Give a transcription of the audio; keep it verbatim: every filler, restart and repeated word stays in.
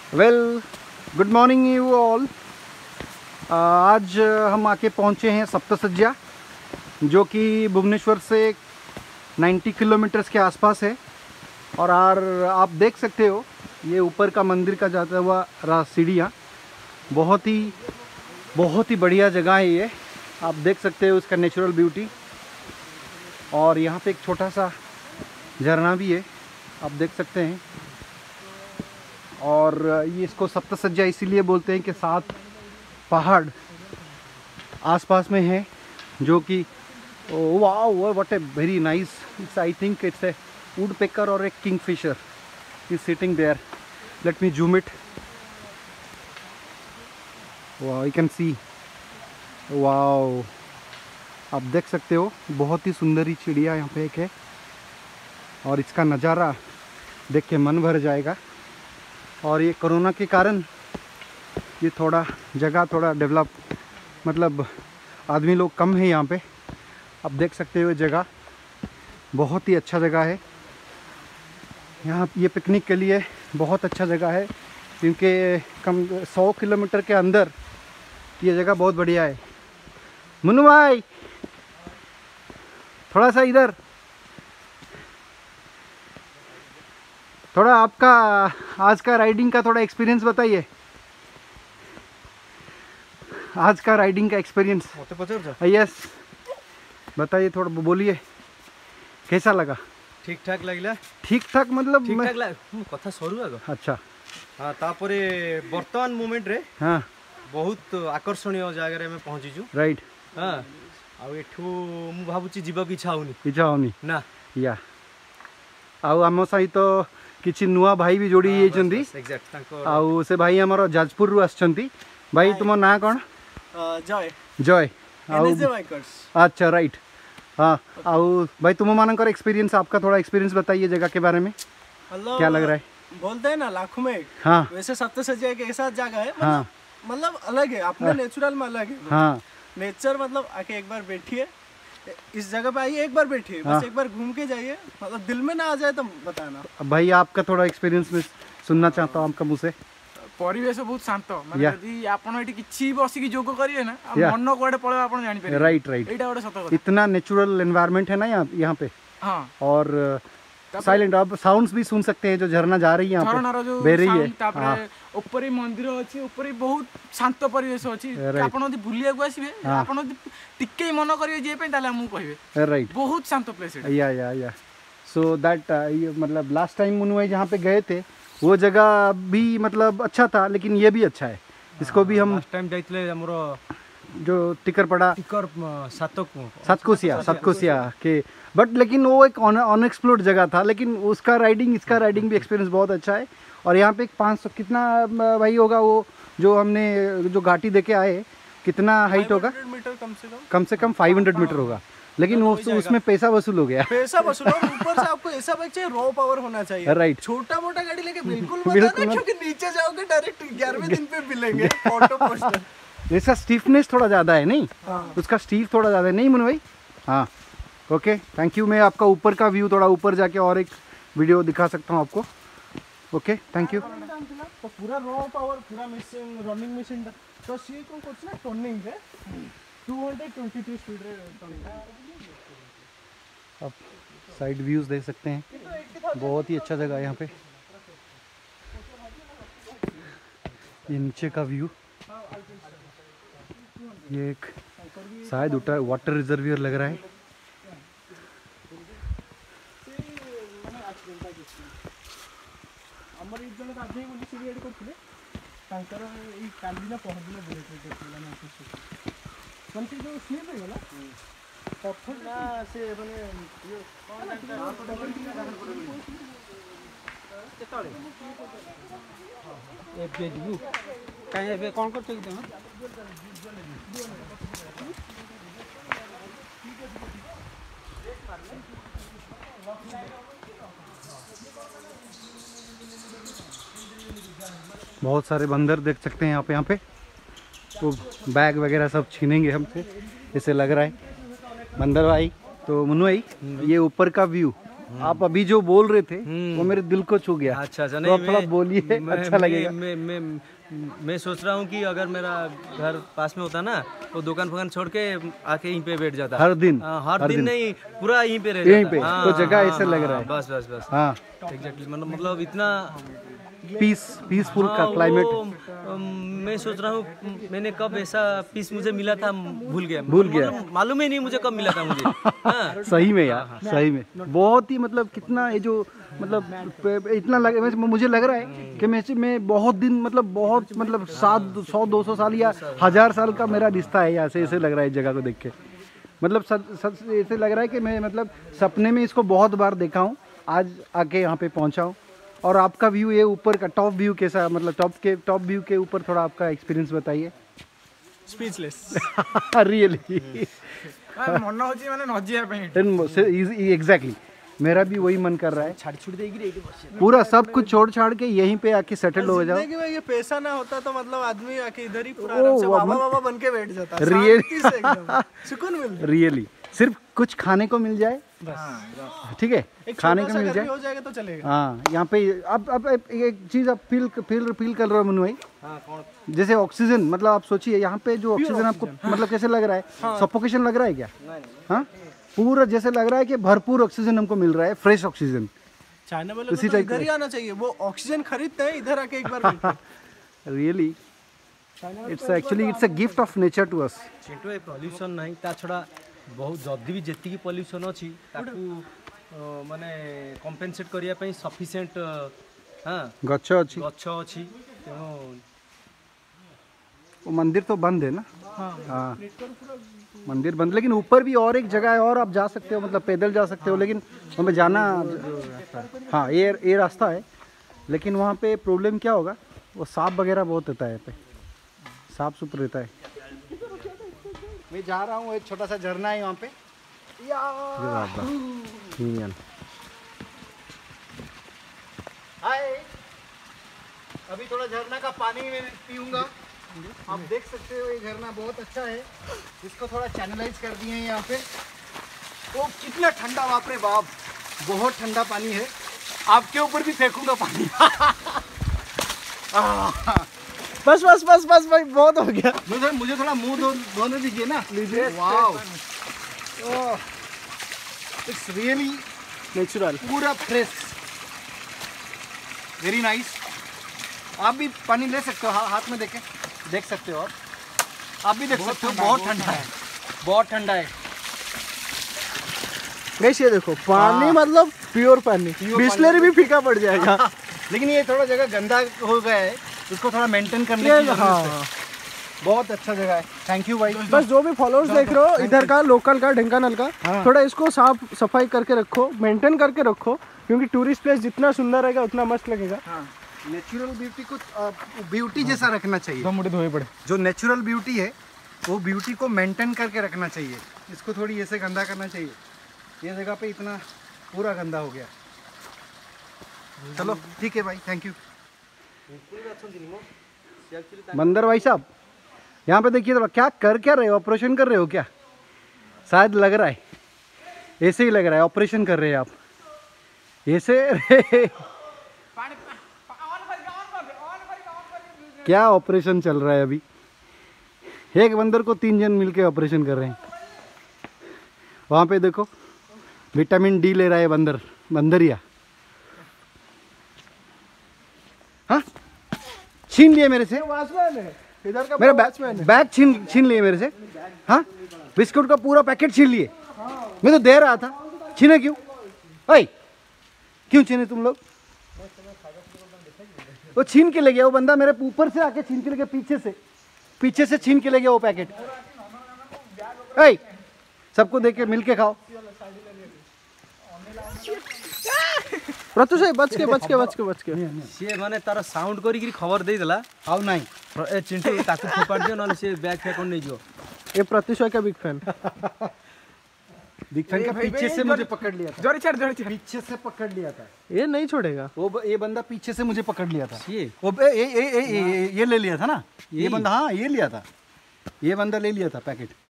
Well, good morning you all. आज हम आके पहुँचे हैं सप्तसज्जा, जो कि भुवनेश्वर से नब्बे किलोमीटर्स के आसपास है। और आर आप देख सकते हो ये ऊपर का मंदिर का जाता हुआ सीढ़ियाँ, बहुत ही बहुत ही बढ़िया जगह है ये। आप देख सकते हो उसका नेचुरल ब्यूटी। और यहाँ पे एक छोटा सा झरना भी है, आप देख सकते हैं। और ये इसको सप्तसज्जा इसीलिए बोलते हैं कि सात पहाड़ आसपास में है, जो कि wow what a very nice. It's I think it's a woodpecker और a kingfisher is sitting there. Let me zoom it. Wow, you can see. Wow, आप देख सकते हो बहुत ही सुंदर चिड़िया यहाँ पे एक है। और इसका नज़ारा देख के मन भर जाएगा। और ये कोरोना के कारण ये थोड़ा जगह थोड़ा डेवलप, मतलब आदमी लोग कम है यहाँ पे। आप देख सकते हो जगह बहुत ही अच्छा जगह है। यहाँ ये पिकनिक के लिए बहुत अच्छा जगह है, क्योंकि कम सौ किलोमीटर के अंदर ये जगह बहुत बढ़िया है। मुन्नू भाई थोड़ा सा इधर, थोड़ा आपका आज का राइडिंग का थोड़ा एक्सपीरियंस बताइए। आज का राइडिंग का एक्सपीरियंस यस बताइए, थोड़ा बोलिए कैसा लगा। ठीक ठाक लगिला। ठीक ठाक मतलब ठीक ठाक लाग कथा सरू आगो। अच्छा हाँ, तापरे वर्तमान मोमेंट रे हाँ बहुत आकर्षणीय जगह रे में पहुंची छु। राइट। हाँ, आ एठू मु भाबुची जीवा की इच्छा होनी इच्छा होनी ना या आउ आम सहित किछि नुआ भाई भी जोड़ी जाइछन्ती। एग्जैक्ट तांको आउ से भाई हमर जाजपुर रु आछन्ती। भाई तुम ना कोन? जय जय। आउ बाइकर्स। अच्छा राइट। हाँ, आउ भाई तुम मानकर एक्सपीरियंस, आपका थोड़ा एक्सपीरियंस बताइए जगह के बारे में। क्या लग रहा है? बोलते हैं ना लाखों में एक। हाँ, वैसे सप्तसज्जा एक ऐसा जगह है, मतलब हाँ, मतलब अलग है, अपने नेचुरल में अलग है। हाँ, नेचर मतलब आके एक बार बैठिए इस जगह पे, आइए एक बार बैठिए, हाँ। बस एक बार घूम के जाइए, मतलब दिल में ना आ जाए तो बताना। भाई आपका थोड़ा एक्सपीरियंस में सुनना चाहता हूँ आपका मुँह से। परिवेश बहुत शांत, माने या। यदि आपण एठी किछि बसी की जोग करिए ना, या। मन कोडे पळे आपण जानि परिबे। Right right. एटा गोटे सत कथा। इतना नेचुरल एनवायरनमेंट है ना यहाँ यहाँ पे। हाँ, और साइलेंट, आप साउंड्स भी सुन सकते हैं जो झरना जा रही है यहाँ झरनार पे, जो बह रही है। साउंड, तापरे ऊपर ही मंदिर अछि, ऊपर ही बहुत शांत परिवेश अछि। Right. आपण यदि बुलिया को आसीबे, हाँ। आपण यदि टिके मन करिवे जे पे, ताले हमहु कहिबे राइट। बहुत शांत प्लेस है। Yeah yeah yeah so that मतलब लास्ट टाइम मुन्नू भाई जहाँ पे गए थे वो जगह भी मतलब अच्छा था, लेकिन ये भी अच्छा है। इसको भी हम लास्ट टाइम जाइतले हमरो जो टिकर पड़ा टिकर सातक सातकोसिया सातकोसिया के, बट लेकिन वो एक अनएक्सप्लोर्ड जगह था। लेकिन उसका राइडिंग, इसका राइडिंग भी एक्सपीरियंस बहुत अच्छा है। और यहाँ पे एक पाँच सौ कितना भाई होगा वो जो हमने जो घाटी देके आए, कितना हाइट होगा? मीटर कम से कम कम से कम पाँच सौ मीटर होगा। लेकिन वो उसमें पैसा वसूल हो गया। पैसा वसूल, ऊपर से आपको ऐसा बाइक चाहिए, रॉ पावर होना चाहिए। राइट। छोटा मोटा गाड़ी लेके बिल्कुल मत बिल्कुल आना, मत। क्योंकि नीचे जाओगे डायरेक्ट ग्यारहवें दिन पे मिलेंगे फोटो पोस्टर। इसका स्टीफनेस थोड़ा ज़्यादा है नहीं? हाँ। उसका स्टीफ थोड़ा ज़्यादा है नहीं मुन्नू भाई? हाँ ओके, थैंक यू। मैं आपका ऊपर का व्यू थोड़ा ऊपर जाके और एक वीडियो दिखा सकता हूँ आपको। Okay, thank you. तो पूरा रॉ पावर, पूरा मशीन, रनिंग मशीन तो सी को कुछ ना टर्निंग है दो सौ बाईस स्पीड रे टर्निंग। आप साइड व्यूज देख सकते हैं, बहुत ही अच्छा जगह है यहाँ पे। ये नीचे का व्यू, ये एक शायद उठा वाटर रिजर्वियर लग रहा है। हमर एक जन गाधे बोली सीढ़ी एड करथिले, तांकर ई काली ना पहदिन बुलेट करथिला ना कुछ कंटी जो स्लिप हो गला पत्थर ना से माने ये कोन केतले ए पेज व्यू काहे बे कोन करते कि तुम बहुत सारे बंदर देख सकते हैं आप यहाँ पे। तो बैग वगैरह सब छीनेंगे हमसे, ऐसे लग रहा है बंदर भाई। तो मुन्नू भाई, ये ऊपर का व्यू आप अभी जो बोल रहे थे वो मेरे दिल को छू गया। अच्छा अच्छा तो नहीं आप थोड़ा मैं- बोलिए, मैं- अच्छा मैं- लगेगा। मैं मैं मैं सोच रहा हूँ कि अगर मेरा घर पास में होता ना तो दुकान फुकान छोड़ के आके यहीं पे बैठ जाता। हर दिन हाँ, हर, हर दिन, दिन। नहीं पूरा यहीं पे रह यहीं जाता। पे? हाँ, तो जगह हाँ, ऐसे लग हाँ, रहा है। बस बस बस हाँ, एग्जैक्टली मतलब मतलब इतना पीस पीसफुल का हाँ, क्लाइमेट। वो, अम, मैं सोच रहा हूँ मैंने कब ऐसा पीस मुझे मिला था भूल गया भूल गया। मतलब मालूम ही नहीं मुझे कब मिला था मुझे। हाँ, सही में यार, सही में बहुत ही मतलब कितना ये जो मतलब प- इतना लग, मुझे लग रहा है कि मैं मैं बहुत दिन मतलब बहुत मतलब सात सौ दो सौ साल या हजार साल का मेरा रिश्ता है यहाँ से। ऐसे लग रहा है इस जगह को देख के, मतलब सच सच ऐसे लग रहा है कि मैं मतलब सपने में इसको बहुत बार देखा हूँ, आज आके यहाँ पे पहुँचा हूँ। और आपका व्यू ये ऊपर का टॉप व्यू कैसा, मतलब टॉप के टॉप व्यू के ऊपर थोड़ा आपका एक्सपीरियंस बताइए। ସ୍ପିଚଲେସ୍ रियली ମନ ହଉଛି ମାନେ ନ ଯିବା ପାଇଁ। एग्जैक्टली मेरा भी वही मन कर रहा है, छाड़ छुड़ देगी रे बस। पूरा सब कुछ छोड़ छाड़ के यहीं पे आके सेटल हो जाओ। जिंदगी में ये पैसा ना होता तो मतलब आदमी आके इधर ही पूरा ओ, आराम से वाह, बाबा मन- बाबा बन के बैठ जाता। Really? शांति से एकदम सुकून मिलता। रियली सिर्फ कुछ खाने को मिल जाए, ठीक है, एक खाने छोटा को सा मिल घर जाए। भी हो जाएगा तो चलेगा। हाँ, यहाँ पे अब अब अब एक चीज आप फील फील फील कर रहे हो मनु भाई, हाँ कौन जैसे ऑक्सीजन, मतलब आप सोचिए यहाँ पे जो ऑक्सीजन आपको मतलब कैसे लग रहा है, सफोकेशन लग रहा है क्या? हाँ, पूरा जैसे लग रहा है कि भरपूर ऑक्सीजन हमको मिल रहा है, फ्रेश ऑक्सीजन। चाइना वाले उसी को तो टाइप इधर ही आना चाहिए, वो ऑक्सीजन खरीदते हैं इधर आके एक बार बैठते। Really it's actually it's a gift of nature to us. Chintu ए पॉल्यूशन नहीं ता छड़ा बहुत जल्दी भी जेतिकी पॉल्यूशन अछि ताकू अ, माने कंपेनसेट करिया पई सफिशिएंट हां गच्छ अच्छी, गच्छ अछि तेणु वो मंदिर तो बंद है ना? हाँ, मंदिर बंद, लेकिन ऊपर भी और एक जगह है और आप जा सकते हो, मतलब पैदल जा सकते हो, लेकिन हमें जाना, हाँ ये ये रास्ता है, लेकिन वहाँ पे प्रॉब्लम क्या होगा, वो सांप वगैरह बहुत रहता है यहाँ पे, साफ सुथरा रहता है। मैं जा रहा हूँ, एक छोटा सा झरना है वहाँ पे। हाय, अभी थोड़ा झरना का पानी मैं पीऊँगा। आप देख सकते हो ये झरना बहुत अच्छा है, इसको थोड़ा चैनलाइज कर दिए हैं यहाँ पे। ओ कितना ठंडा, बाप रे बाप, बहुत ठंडा पानी है। आपके ऊपर भी फेंकूंगा पानी। बस बस बस बस भाई बहुत हो गया। मुझे मुझे थोड़ा मुंह धो धोने दीजिए ना। लीजिए। वाओ, इट्स रियली नेचुरल, पूरा फ्रेश, वेरी नाइस। आप भी पानी ले सकते हो, हा, हाथ में देखे देख सकते हो आप आप भी देख सकते हो, बहुत ठंडा है, बहुत ठंडा है। गाइस ये देखो पानी, हाँ। मतलब प्योर पानी, बिस्लरी भी फीका पड़ जाएगा। लेकिन ये थोड़ा जगह गंदा हो गया है, उसको थोड़ा मेंटेन करने की ये जरूरत हाँ। है। बहुत अच्छा जगह है, थैंक यू भाई। बस जो भी फॉलोअर्स देख रहे हो इधर का, लोकल का, ढेंकानाल का, हाँ। थोड़ा इसको साफ सफाई करके रखो, मेंटेन करके रखो, क्योंकि टूरिस्ट प्लेस जितना सुंदर रहेगा उतना मस्त लगेगा। नेचुरल ब्यूटी को ब्यूटी जैसा रखना चाहिए। दो मुठे धोए पड़े। जो नेचुरल ब्यूटी है वो ब्यूटी को मेंटेन करके रखना चाहिए, इसको थोड़ी ऐसे गंदा करना चाहिए। ये जगह पे इतना पूरा गंदा हो गया। चलो ठीक है भाई, थैंक यू। बंदर भाई साहब, यहाँ पे देखिए थोड़ा, क्या कर क्या रहे हो, ऑपरेशन कर रहे हो क्या? शायद लग रहा है, ऐसे ही लग रहा है ऑपरेशन कर रहे हैं आप ऐसे। क्या ऑपरेशन चल रहा है अभी? एक बंदर को तीन जन मिलके ऑपरेशन कर रहे हैं। वहाँ पे देखो विटामिन डी ले रहा है बंदर, बंदरिया। हाँ, छीन लिए मेरे से, वॉचमैन है इधर का, मेरा वॉचमैन बैग है। बैग छीन छीन लिए मेरे से। हाँ, बिस्कुट का पूरा पैकेट छीन लिए। मैं तो दे रहा था, छीने क्यों? ओए, क्यों छीने तुम लोग? वो छीन के ले गया, वो बंदा मेरे ऊपर से आके छीन के ले गया, पीछे से पीछे से छीन के ले गया वो पैकेट। ओए, सबको देके मिल के खाओ। प्रत्युष भाई बच के बच के बच के बच के से माने तार साउंड करी कि खबर दे देला आओ नहीं, ए चिंटू ताकू फोपाड़ दियो नले से बैग फेंक नहीं जो। ये प्रत्युष भाई का बिग फैन। बिग फैन का भाई, पीछे भाई, से भाई, मुझे पकड़ लिया था, जोरी छाड़ जोरी छाड़। पीछे से पकड़ लिया था ये नहीं छोड़ेगा। वो ब- ये बंदा पीछे से मुझे पकड़ लिया था। ये वो ब- ये ये ये ये ये ले लिया था ना, ये ये? बंदा, हाँ ये लिया था, ये बंदा ले लिया था पैकेट।